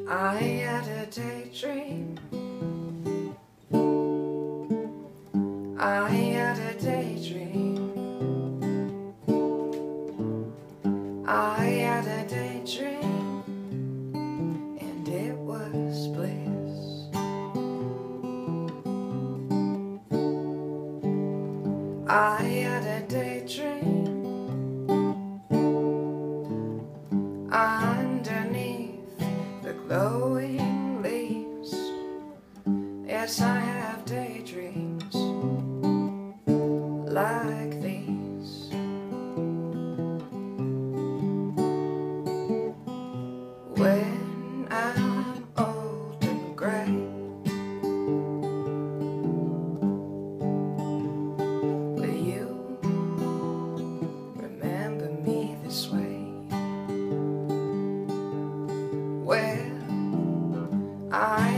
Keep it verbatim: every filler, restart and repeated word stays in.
I had a daydream. I had a daydream. I had a daydream, and it was bliss. I had a daydream. Underneath the glowing leaves, yes, I have daydreams like these. When I'm old and grey, will you remember me this way? Well, I